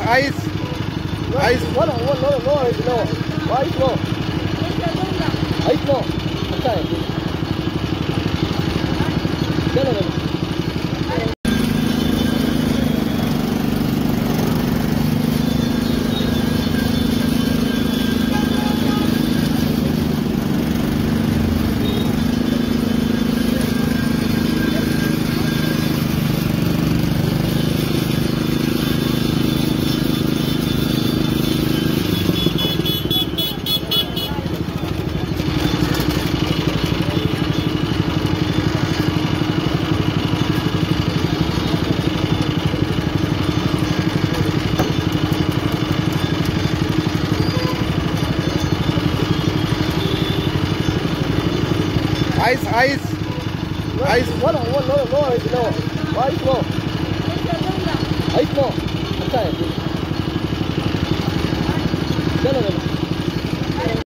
ice. Ice. No, ice no. Ice no. अच्छा है चलो Ice. Ice. No, ice no. Ice no. अच्छा है चलो